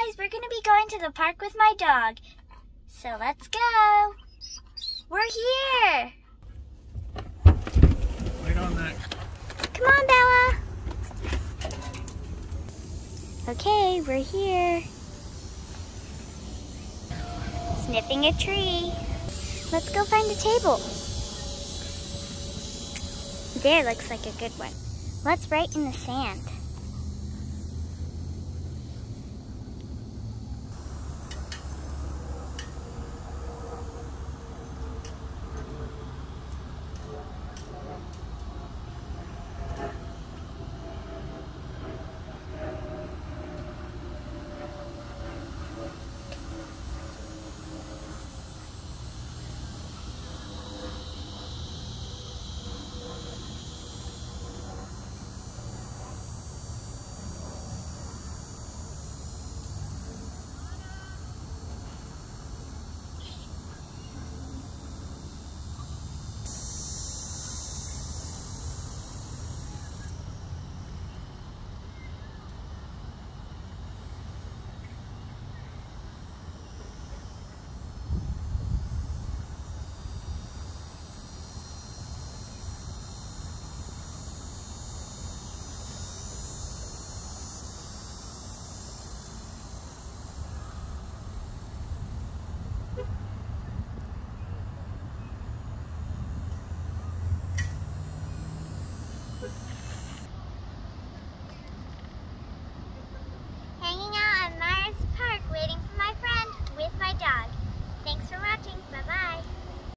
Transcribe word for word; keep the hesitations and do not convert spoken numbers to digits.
Guys, we're gonna be going to the park with my dog. So let's go. We're here. Wait on that. Come on, Bella. Okay, we're here. Sniffing a tree. Let's go find a table. There looks like a good one. Let's write in the sand.